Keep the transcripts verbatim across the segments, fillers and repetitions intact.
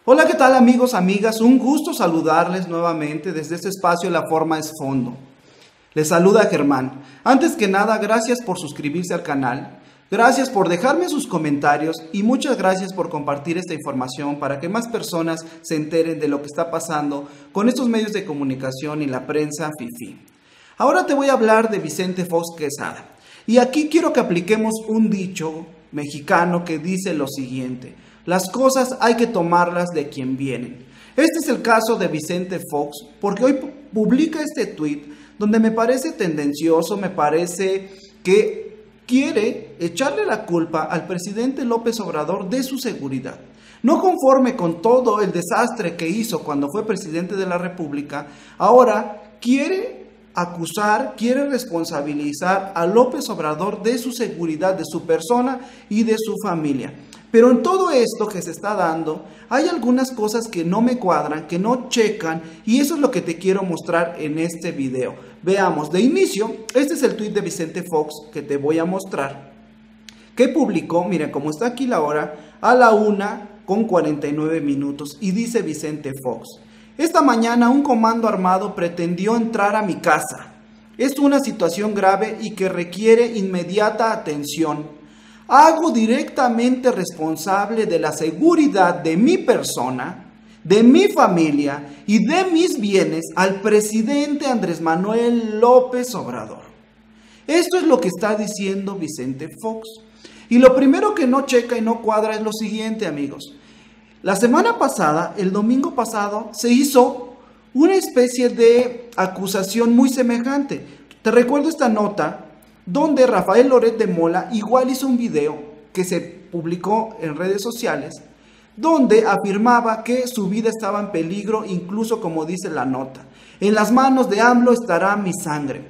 Hola, ¿qué tal amigos, amigas? Un gusto saludarles nuevamente desde este espacio La Forma es Fondo. Les saluda Germán. Antes que nada, gracias por suscribirse al canal, gracias por dejarme sus comentarios y muchas gracias por compartir esta información para que más personas se enteren de lo que está pasando con estos medios de comunicación y la prensa fifí. Ahora te voy a hablar de Vicente Fox Quesada. Y aquí quiero que apliquemos un dicho mexicano que dice lo siguiente: las cosas hay que tomarlas de quien vienen. Este es el caso de Vicente Fox, porque hoy publica este tweet donde me parece tendencioso, me parece que quiere echarle la culpa al presidente López Obrador de su seguridad. No conforme con todo el desastre que hizo cuando fue presidente de la República, ahora quiere acusar, quiere responsabilizar a López Obrador de su seguridad, de su persona y de su familia. Pero en todo esto que se está dando, hay algunas cosas que no me cuadran, que no checan, y eso es lo que te quiero mostrar en este video. Veamos, de inicio, este es el tweet de Vicente Fox que te voy a mostrar, que publicó, miren como está aquí la hora, a la una con cuarenta y nueve minutos, y dice Vicente Fox: esta mañana un comando armado pretendió entrar a mi casa. Es una situación grave y que requiere inmediata atención. Hago directamente responsable de la seguridad de mi persona, de mi familia y de mis bienes al presidente Andrés Manuel López Obrador. Esto es lo que está diciendo Vicente Fox. Y lo primero que no checa y no cuadra es lo siguiente, amigos. La semana pasada, el domingo pasado, se hizo una especie de acusación muy semejante. Te recuerdo esta nota donde Rafael Loret de Mola igual hizo un video que se publicó en redes sociales, donde afirmaba que su vida estaba en peligro, incluso como dice la nota: en las manos de AMLO estará mi sangre.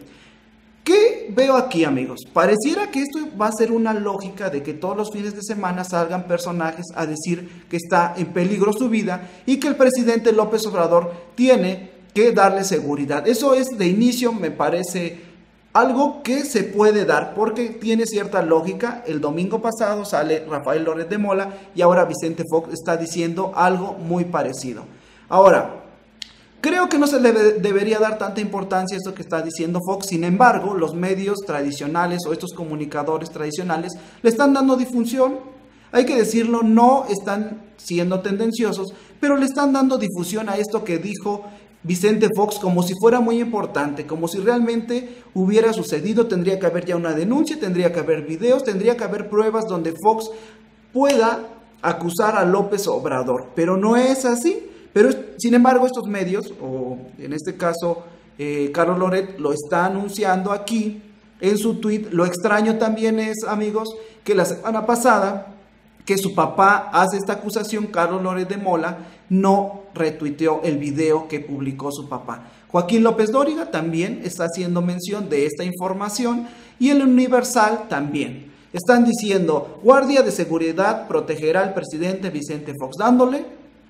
¿Qué veo aquí, amigos? Pareciera que esto va a ser una lógica de que todos los fines de semana salgan personajes a decir que está en peligro su vida y que el presidente López Obrador tiene que darle seguridad. Eso es de inicio, me parece algo que se puede dar porque tiene cierta lógica. El domingo pasado sale Rafael Loret de Mola y ahora Vicente Fox está diciendo algo muy parecido. Ahora, creo que no se le debería dar tanta importancia a esto que está diciendo Fox. Sin embargo, los medios tradicionales o estos comunicadores tradicionales le están dando difusión. Hay que decirlo, no están siendo tendenciosos, pero le están dando difusión a esto que dijo Vicente Fox como si fuera muy importante, como si realmente hubiera sucedido. Tendría que haber ya una denuncia, tendría que haber videos, tendría que haber pruebas donde Fox pueda acusar a López Obrador, pero no es así. Pero sin embargo estos medios, o en este caso eh, Carlos Loret, lo está anunciando aquí en su tweet. Lo extraño también es, amigos, que la semana pasada que su papá hace esta acusación, Carlos Loret de Mola no retuiteó el video que publicó su papá. Joaquín López Dóriga también está haciendo mención de esta información y el Universal también. Están diciendo: Guardia de Seguridad protegerá al presidente Vicente Fox, dándole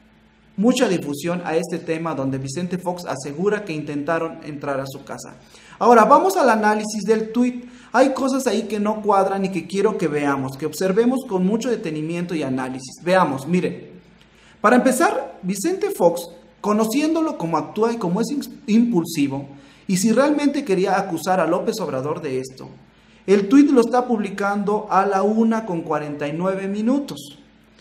mucha difusión a este tema donde Vicente Fox asegura que intentaron entrar a su casa. Ahora vamos al análisis del tweet. Hay cosas ahí que no cuadran y que quiero que veamos, que observemos con mucho detenimiento y análisis. Veamos, miren. Para empezar, Vicente Fox, conociéndolo como actúa y como es impulsivo, y si realmente quería acusar a López Obrador de esto, el tweet lo está publicando a la una con cuarenta y nueve minutos.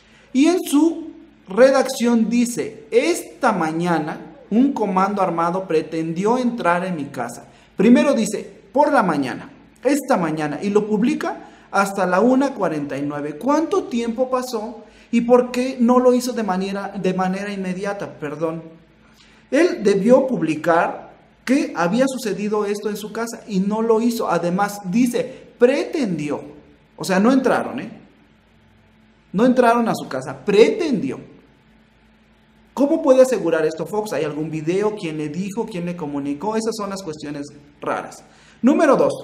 Y en su redacción dice: esta mañana un comando armado pretendió entrar en mi casa. Primero dice por la mañana, esta mañana, y lo publica hasta la una cuarenta y nueve. ¿Cuánto tiempo pasó y por qué no lo hizo de manera, de manera inmediata? Perdón. Él debió publicar que había sucedido esto en su casa y no lo hizo. Además dice pretendió, o sea, no entraron, ¿eh? No entraron a su casa, pretendió. ¿Cómo puede asegurar esto Fox? ¿Hay algún video? ¿Quién le dijo? ¿Quién le comunicó? Esas son las cuestiones raras. Número dos.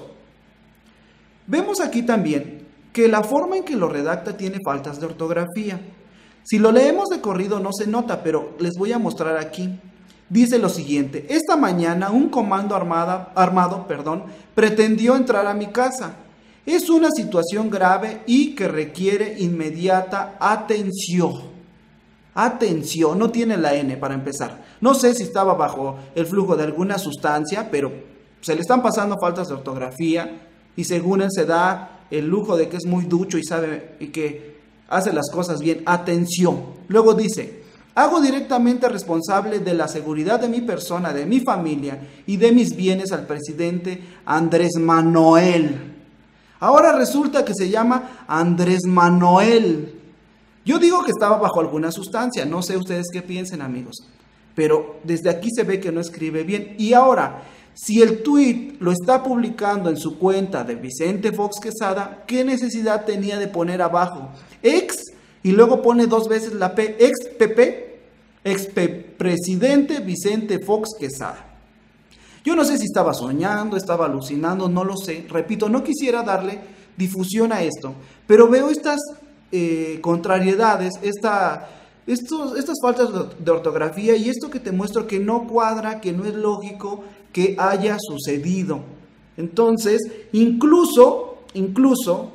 Vemos aquí también que la forma en que lo redacta tiene faltas de ortografía. Si lo leemos de corrido no se nota, pero les voy a mostrar aquí. Dice lo siguiente: esta mañana un comando armada, armado perdón, pretendió entrar a mi casa. Es una situación grave y que requiere inmediata atención. Atención, no tiene la N para empezar. No sé si estaba bajo el flujo de alguna sustancia, pero se le están pasando faltas de ortografía y según él se da el lujo de que es muy ducho y sabe y que hace las cosas bien. Atención. Luego dice, hago directamente responsable de la seguridad de mi persona, de mi familia y de mis bienes al presidente Andrés Manuel. Ahora resulta que se llama Andrés Manuel. Yo digo que estaba bajo alguna sustancia, no sé ustedes qué piensen, amigos, pero desde aquí se ve que no escribe bien. Y ahora, si el tweet lo está publicando en su cuenta de Vicente Fox Quesada, ¿qué necesidad tenía de poner abajo ex y luego pone dos veces la P, ex P P, ex presidente Vicente Fox Quesada? Yo no sé si estaba soñando, estaba alucinando, no lo sé. Repito, no quisiera darle difusión a esto, pero veo estas eh, contrariedades, esta, estos, estas faltas de ortografía y esto que te muestro que no cuadra, que no es lógico que haya sucedido. Entonces, incluso, incluso,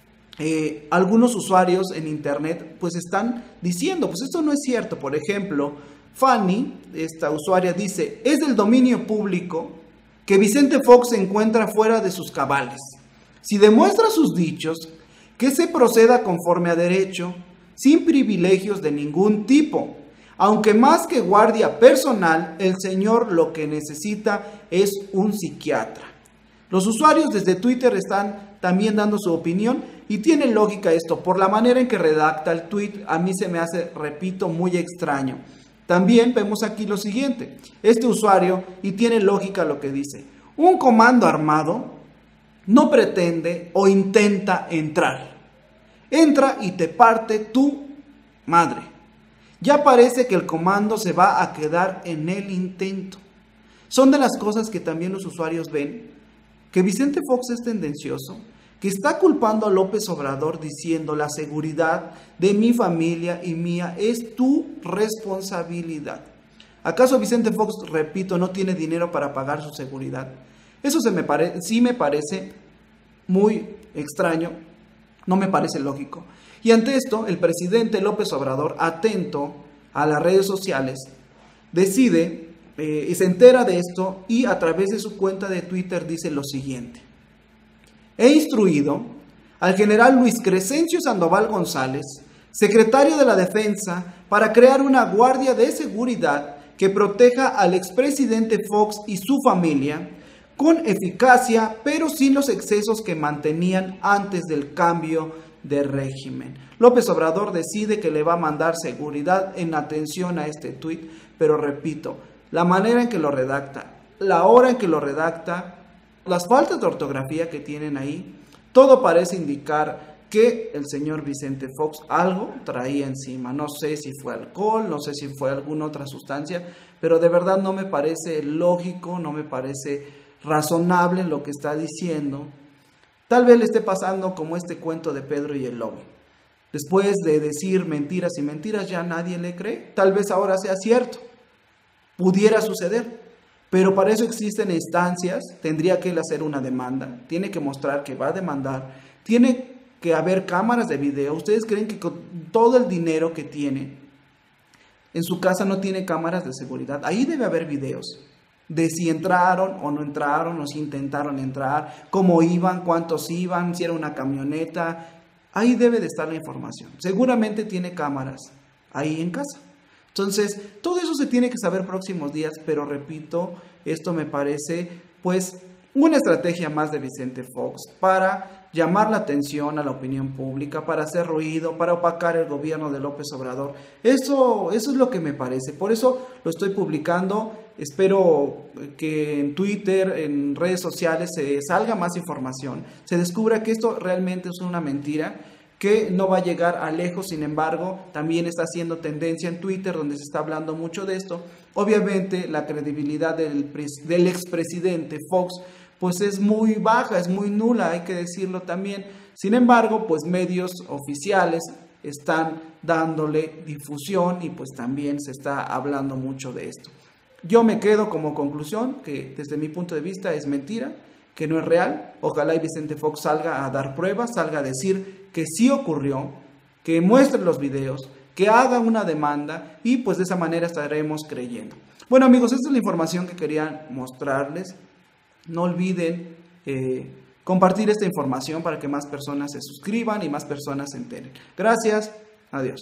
eh, algunos usuarios en internet pues están diciendo, pues esto no es cierto. Por ejemplo, Fanny, esta usuaria, dice, es del dominio público que Vicente Fox se encuentra fuera de sus cabales. Si demuestra sus dichos, que se proceda conforme a derecho, sin privilegios de ningún tipo. Aunque más que guardia personal, el señor lo que necesita es un psiquiatra. Los usuarios desde Twitter están también dando su opinión y tiene lógica esto. Por la manera en que redacta el tweet, a mí se me hace, repito, muy extraño. También vemos aquí lo siguiente. Este usuario, y tiene lógica lo que dice, un comando armado no pretende o intenta entrar. Entra y te parte tu madre. Ya parece que el comando se va a quedar en el intento. Son de las cosas que también los usuarios ven, que Vicente Fox es tendencioso, que está culpando a López Obrador diciendo la seguridad de mi familia y mía es tu responsabilidad. ¿Acaso Vicente Fox, repito, no tiene dinero para pagar su seguridad? Eso se me pare- sí me parece muy extraño, no me parece lógico. Y ante esto, el presidente López Obrador, atento a las redes sociales, decide eh, y se entera de esto y a través de su cuenta de Twitter dice lo siguiente. He instruido al general Luis Crescencio Sandoval González, secretario de la Defensa, para crear una guardia de seguridad que proteja al expresidente Fox y su familia con eficacia, pero sin los excesos que mantenían antes del cambio de régimen. López Obrador decide que le va a mandar seguridad en atención a este tuit, pero repito, la manera en que lo redacta, la hora en que lo redacta, las faltas de ortografía que tienen ahí, todo parece indicar que el señor Vicente Fox algo traía encima. No sé si fue alcohol, no sé si fue alguna otra sustancia, pero de verdad no me parece lógico, no me parece razonable lo que está diciendo. Tal vez le esté pasando como este cuento de Pedro y el lobo. Después de decir mentiras y mentiras ya nadie le cree. Tal vez ahora sea cierto. Pudiera suceder. Pero para eso existen instancias. Tendría que él hacer una demanda. Tiene que mostrar que va a demandar. Tiene que haber cámaras de video. ¿Ustedes creen que con todo el dinero que tiene en su casa no tiene cámaras de seguridad? Ahí debe haber videos de si entraron o no entraron, o si intentaron entrar, cómo iban, cuántos iban, si era una camioneta. Ahí debe de estar la información. Seguramente tiene cámaras ahí en casa. Entonces, todo eso se tiene que saber próximos días, pero repito, esto me parece pues una estrategia más de Vicente Fox para llamar la atención a la opinión pública, para hacer ruido, para opacar el gobierno de López Obrador. Eso, eso es lo que me parece. Por eso lo estoy publicando. Espero que en Twitter, en redes sociales, se salga más información, se descubra que esto realmente es una mentira, que no va a llegar a lejos. Sin embargo, también está haciendo tendencia en Twitter, donde se está hablando mucho de esto. Obviamente, la credibilidad del, del expresidente Fox pues es muy baja, es muy nula, hay que decirlo también. Sin embargo, pues medios oficiales están dándole difusión y pues también se está hablando mucho de esto. Yo me quedo como conclusión que desde mi punto de vista es mentira, que no es real. Ojalá y Vicente Fox salga a dar pruebas, salga a decir que sí ocurrió, que muestre los videos, que haga una demanda y pues de esa manera estaremos creyendo. Bueno amigos, esta es la información que quería mostrarles. No olviden eh, compartir esta información para que más personas se suscriban y más personas se enteren. Gracias, adiós.